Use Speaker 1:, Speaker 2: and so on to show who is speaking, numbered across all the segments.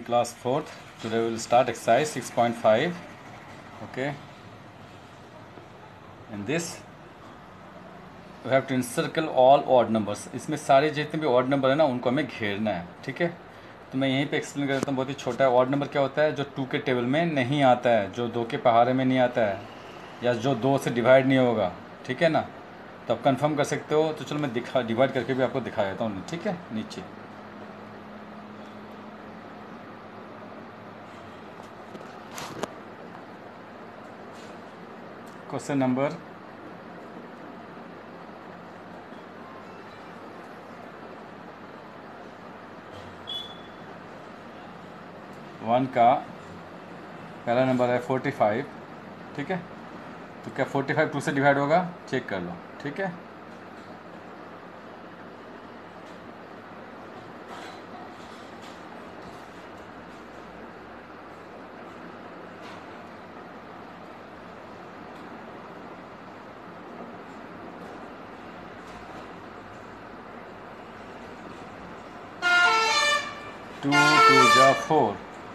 Speaker 1: class 4th. Today we will start exercise 6.5. Okay. In this we have to encircle all odd numbers. इसमें सारे जितने भी odd number है ना उनको हमें घेरना है. ठीक है. तो मैं यहीं पे एक्सप्लेन कर देता हूँ. बहुत ही छोटा है. ऑड नंबर क्या होता है? जो 2 के टेबल में नहीं आता है, जो 2 के पहाड़े में नहीं आता है, या जो 2 से डिवाइड नहीं होगा. ठीक है ना. तो आप कंफर्म कर सकते हो. तो चलो मैं डिवाइड करके भी आपको दिखा देता हूँ. ठीक है. नीचे क्वेश्चन नंबर 1 का पहला नंबर है 45. ठीक है. तो क्या 45 2 से डिवाइड होगा? चेक कर लो. ठीक है. टू जा 4.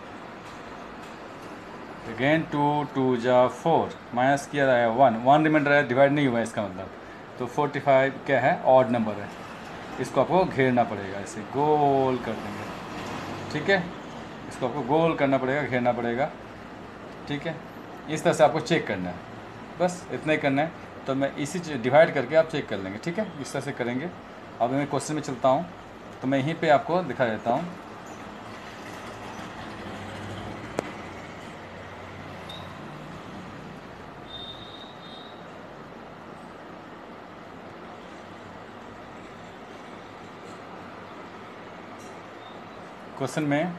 Speaker 1: अगेन 2 जा 4. माइनस किया है 1 रिमाइंडर है, डिवाइड नहीं हुआ है इसका मतलब. तो 45 क्या है? ऑड नंबर है. इसको आपको घेरना पड़ेगा. ऐसे गोल कर देंगे. ठीक है. इसको आपको गोल करना पड़ेगा, घेरना पड़ेगा. ठीक है. इस तरह से आपको चेक करना है. बस इतना ही करना है. तो मैं इसी डिवाइड करके आप चेक कर लेंगे. ठीक है. इस तरह से करेंगे. अब मैं क्वेश्चन में चलता हूँ. तो मैं यहीं पे आपको दिखा देता हूँ. क्वेश्चन में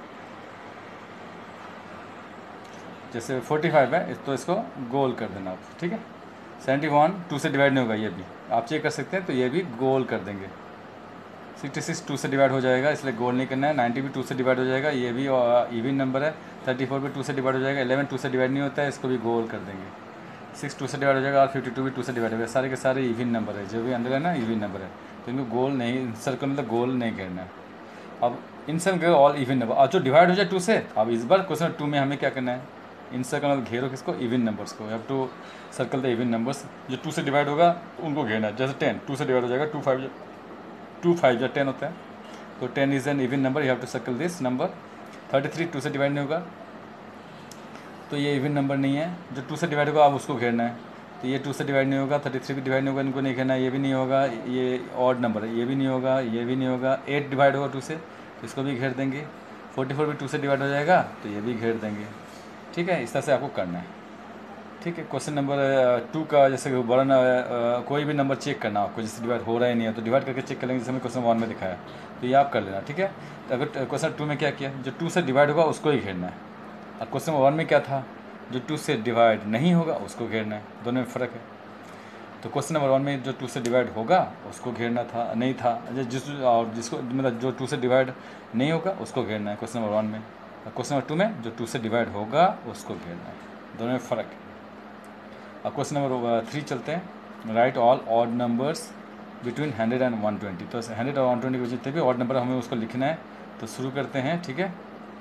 Speaker 1: जैसे 45 है तो इसको गोल कर देना आप. ठीक है. 71 2 से डिवाइड नहीं होगा, ये भी आप चेक कर सकते हैं. तो ये भी गोल कर देंगे. 66 2 से डिवाइड हो जाएगा, इसलिए गोल नहीं करना है. 90 भी 2 से डिवाइड हो जाएगा, ये भी इवन नंबर है. 34 भी 2 से डिवाइड हो जाएगा. 11 2 से डिवाइड नहीं होता है, इसको भी गोल कर देंगे. 6 2 से डिवाइड हो जाएगा, और 52 भी 2 से डिवाइड हो जाएगा. सारे के सारे इवन नंबर है, जो भी अंदर है ना इवन नंबर है. तो इनको गोल नहीं, सर्कल मतलब गोल नहीं करना है. अब इन सब के ऑल इवन नंबर, और जो डिवाइड हो जाए 2 से. अब इस बार क्वेश्चन 2 में हमें क्या करना है? इन सर्कल घेरो किसको? इवन नंबर्स को. Have to circle the even numbers. जो 2 से डिवाइड होगा उनको घेरना है. जैसे 10 2 से डिवाइड हो जाएगा. 2 5 या 10 होता है. तो 10 is an even number. You have to circle this number. 33 2 से डिवाइड नहीं होगा, तो ये इवन नंबर नहीं है. जो 2 से डिवाइड होगा आप उसको घेरना है. तो ये 2 से डिवाइड नहीं होगा. 33 भी डिवाइड नहीं होगा, इनको नहीं घेरना. ये भी नहीं होगा, ये ऑड नंबर है. ये भी नहीं होगा, ये भी नहीं होगा. 8 डिवाइड होगा 2 से, तो इसको भी घेर देंगे. 44 भी 2 से डिवाइड हो जाएगा, तो ये भी घेर देंगे. ठीक है. इस तरह से आपको करना है. ठीक है. क्वेश्चन नंबर 2 का जैसे बड़ा कोई भी नंबर चेक करना आपको, जैसे डिवाइड हो रहा है नहीं है तो डिवाइड करके चेक कर लेंगे, जैसे हमें क्वेश्चन 1 में दिखाया. तो ये आप कर लेना. ठीक है. तो अगर क्वेश्चन 2 में क्या किया, जो 2 से डिवाइड होगा उसको ही घेरना है. और क्वेश्चन 1 में क्या था? जो 2 से डिवाइड नहीं होगा उसको घेरना है. दोनों में फ़र्क है. तो क्वेश्चन नंबर 1 में जो 2 से डिवाइड होगा उसको घेरना था, नहीं था. और जिसको मतलब जो 2 से डिवाइड नहीं होगा उसको घेरना है क्वेश्चन नंबर 1 में. और क्वेश्चन नंबर 2 में जो 2 से डिवाइड होगा उसको घेरना है. दोनों में फ़र्क है. अब क्वेश्चन नंबर 3 चलते हैं. Write all odd numbers between 100 and 120. तो 100 और 120 के जितने भी ऑड नंबर हमें उसको लिखना है. तो शुरू करते हैं. ठीक है.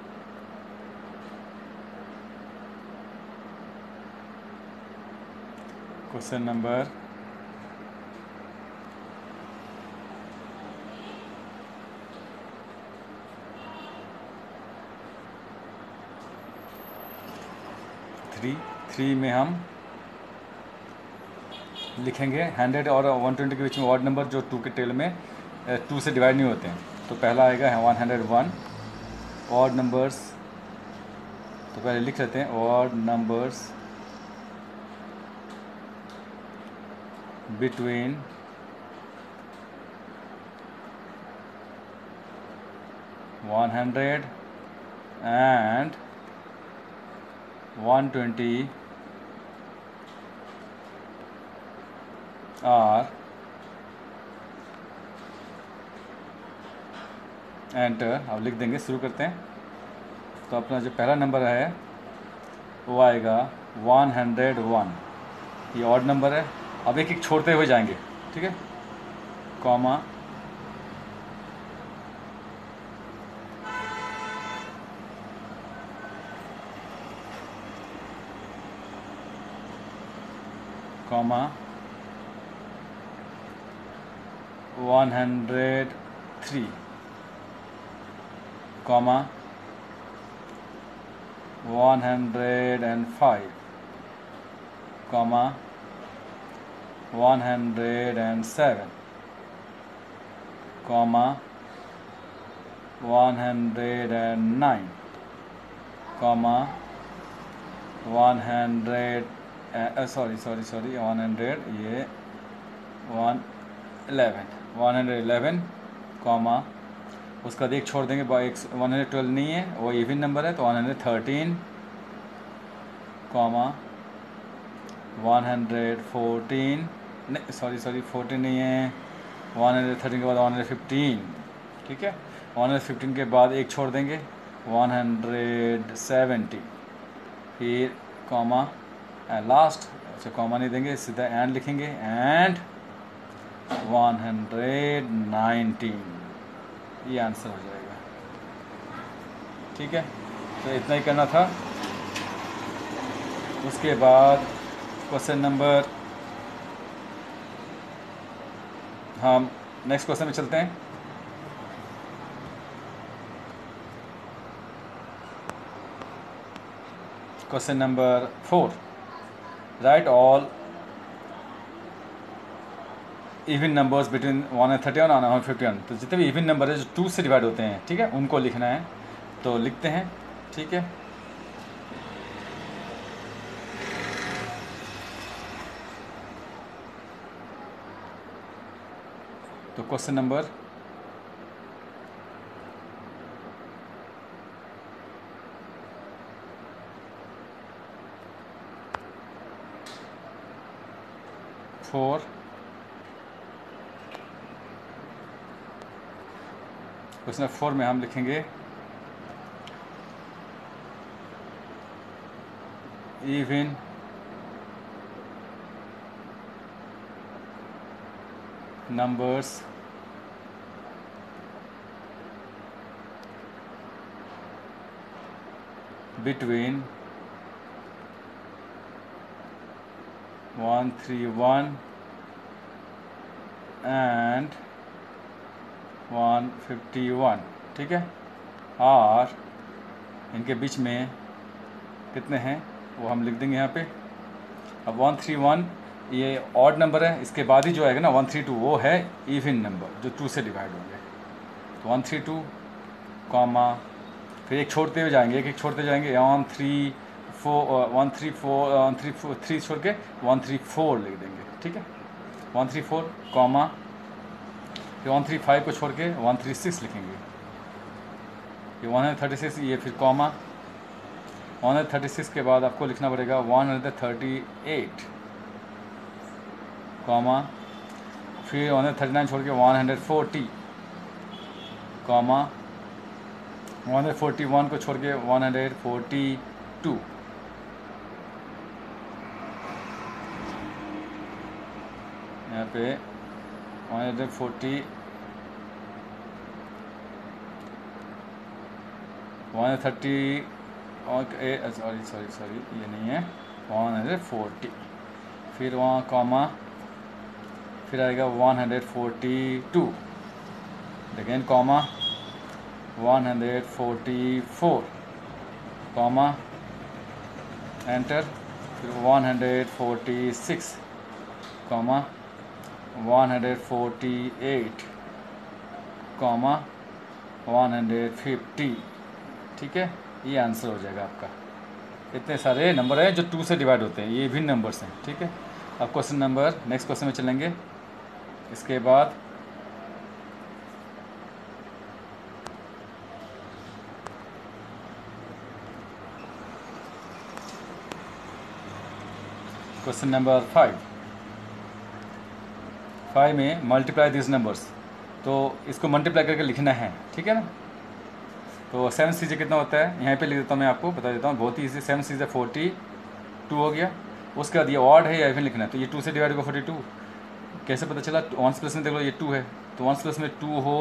Speaker 1: क्वेश्चन नंबर 3 में हम लिखेंगे 100 और 120 के बीच में ऑड नंबर जो 2 के टेल में 2 से डिवाइड नहीं होते हैं. तो पहला आएगा 101. ऑड नंबर्स, तो पहले लिख लेते हैं. Odd numbers between 100 and 120 are enter. अब लिख देंगे. शुरू करते हैं. तो अपना जो पहला नंबर है वो आएगा 101. ये ऑड नंबर है. अब एक एक छोड़ते हुए जाएंगे. ठीक है. Comma comma 103 comma 105 comma 107 comma 109 comma 100 sorry 100 ये 111 कॉमा उसका एक छोड़ देंगे, 112 नहीं है, वो इवन नंबर है, तो 113 कॉमा 114 नहीं, सॉरी 14 नहीं है, 113 के बाद 115, ठीक है। 115 के बाद एक छोड़ देंगे, 170, फिर कॉमा लास्ट, अच्छा कॉमा नहीं देंगे, सीधा एंड लिखेंगे, एंड 119, ये आंसर हो जाएगा, ठीक है। तो इतना ही करना था। उसके बाद क्वेश्चन नंबर, हम नेक्स्ट क्वेश्चन में चलते हैं। Question number 4, right all even numbers between 131 और 151। तो जितने भी इवन नंबर है जो 2 से डिवाइड होते हैं, ठीक है, उनको लिखना है। तो लिखते हैं, ठीक है। तो क्वेश्चन नंबर 4, क्वेश्चन नंबर 4 में हम लिखेंगे इवन numbers between 131 and 151, ठीक है। और इनके बीच में कितने हैं वो हम लिख देंगे यहाँ पे। अब 131 ये ऑड नंबर है, इसके बाद ही जो आएगा ना 132 वो है इवन नंबर जो 2 से डिवाइड होंगे। तो 132 कॉमा फिर एक छोड़ते हुए जाएंगे, एक छोड़ते जाएंगे, 134 छोड़ के 134 लिख देंगे, ठीक है। 134 कॉमा फिर 135 को छोड़ के 136 लिखेंगे, ये 136, ये फिर कॉमा 136 के बाद आपको लिखना पड़ेगा 138 कॉमा फिर 139 छोड़ के 140 कॉमा 141 को छोड़ के 142 यहाँ पे 140 130 और सॉरी ये नहीं है, 140 फिर वहाँ कॉमा फिर आएगा 142 अगेन कॉमा 144 कॉमा एंटर फिर 146 कॉमा 148 कॉमा 150, ठीक है। ये आंसर हो जाएगा आपका। इतने सारे नंबर हैं जो 2 से डिवाइड होते हैं, ये भी नंबर्स हैं, ठीक है। अब क्वेश्चन नंबर नेक्स्ट क्वेश्चन में चलेंगे। इसके बाद क्वेश्चन नंबर 5 में मल्टीप्लाई दिस नंबर्स, तो इसको मल्टीप्लाई करके लिखना है, ठीक है ना। तो 7 सीजे कितना होता है, यहाँ पे लिख देता हूँ, मैं आपको बता देता हूँ, बहुत ही ईजी। 7 सीजे 42 हो गया। उसके बाद ये ऑड है या इवन लिखना है, तो ये 2 से डिवाइड होगा 42। कैसे पता चला, 1 प्लस में देख लो ये 2 है, तो 1 प्लस में 2 हो,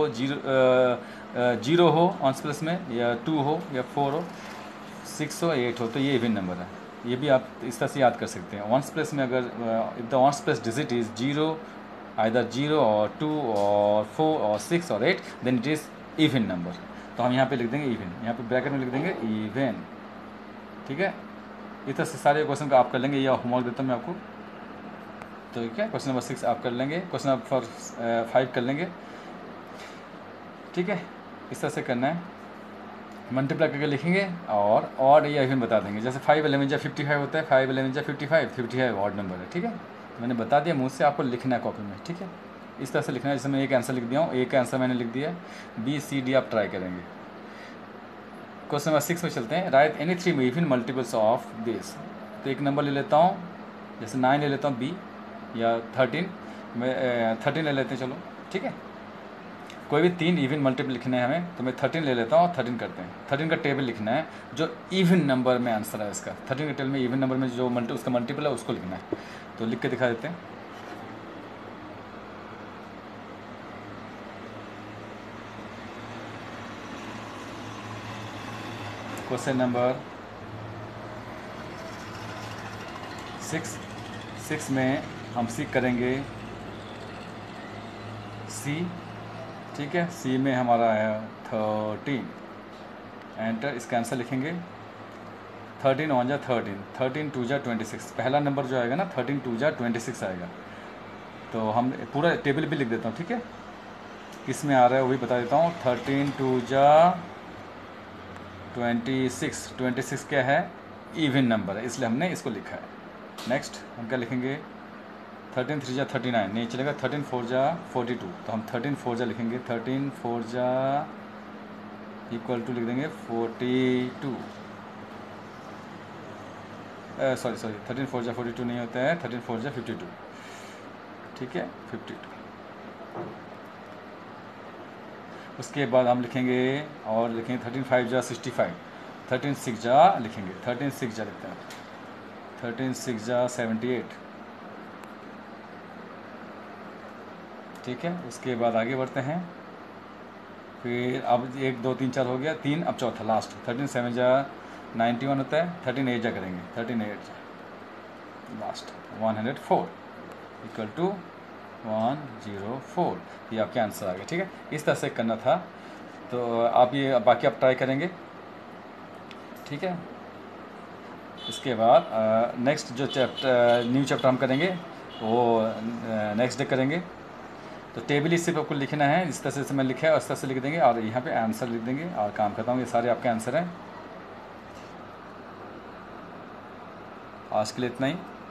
Speaker 1: 0 हो 1 प्लस में, या 2 हो या 4 हो, 6 हो 8 हो, तो ये इवन नंबर है। ये भी आप इस तरह से याद कर सकते हैं। वंस प्लेस में अगर if the ones place digit is zero, either 0 और 2 और 4 और 6 और 8, then it is even number. तो हम यहाँ पे लिख देंगे इवन, यहाँ पे ब्रैकेट में लिख देंगे इवन। ठीक है, इस तरह से सारे क्वेश्चन का आप कर लेंगे। ये होमवर्क देता हूँ मैं आपको। तो क्या क्वेश्चन नंबर 6 आप कर लेंगे, क्वेश्चन नंबर 5 कर लेंगे। ठीक है, इस तरह से करना है, मल्टीप्लाई करके लिखेंगे और या इवन बता देंगे। जैसे 5 11 जा 55 होता है, 5 11 जा 55, 55 ऑड नंबर है। ठीक है, मैंने बता दिया, मुझ से आपको लिखना है कॉपी में। ठीक है, इस तरह से लिखना है। जैसे मैं एक आंसर लिख दिया हूँ, एक आंसर मैंने लिख दिया, बी सी डी आप ट्राई करेंगे। क्वेश्चन नंबर 6 में चलते हैं। Write any 3 even multiples of this. तो एक नंबर ले लेता हूँ, जैसे 9 ले लेता हूँ बी, या 13 मैं 13 ले लेते हैं, चलो ठीक है। कोई भी 3 इवन मल्टीपल लिखने हैं हमें, तो मैं 13 ले लेता हूँ और 13 करते हैं। 13 का टेबल लिखना है, जो इवन नंबर में आंसर है इसका। 13 के टेबल में इवन नंबर में जो उसका मल्टीपल है उसको लिखना है। तो लिख के दिखा देते हैं। क्वेश्चन नंबर 6 में हम सीख करेंगे सी। ठीक है, सी में हमारा है 13, एंटर, इसका आंसर लिखेंगे। 13 1 जा 13, 13 2 जा 26। पहला नंबर जो आएगा ना 13 2 जा 26 आएगा। तो हम पूरा टेबल भी लिख देता हूँ। ठीक है, किस में आ रहा है वो भी बता देता हूँ। 13 2 जा 26, 26 क्या है, इवन नंबर है, इसलिए हमने इसको लिखा है। नेक्स्ट हम क्या लिखेंगे, 13 3 जा 39 नहीं चलेगा, 13 4 जा 42। तो हम 13 4 जा लिखेंगे, 13 4 जा इक्वल टू लिख देंगे 42। सॉरी 13 4 जा 42 नहीं होता है, 13 4 जा 52। ठीक है, 52। उसके बाद हम लिखेंगे और लिखेंगे 13 5 जा 65, 13 6 जा लिखेंगे, 13 6 जा लिखते हैं, 13 6 जा 78। ठीक है, उसके बाद आगे बढ़ते हैं। फिर अब 1 2 3 4 हो गया, 3 अब चौथा लास्ट, 13 7 जा 91 होता है, 13 8 जा करेंगे, 13 8 जा लास्ट 104 इक्वल टू 104। ये आपके आंसर आ गए। ठीक है, इस तरह से करना था। तो आप ये बाकी आप ट्राई करेंगे। ठीक है, इसके बाद नेक्स्ट जो चैप्टर न्यू चैप्टर हम करेंगे वो नेक्स्ट डे करेंगे। तो टेबल सिर्फ आपको लिखना है, इस तरह से मैं लिखा है उस तरह से लिख देंगे और यहाँ पे आंसर लिख देंगे और काम करता हूँ। ये सारे आपके आंसर हैं। आज के लिए इतना ही।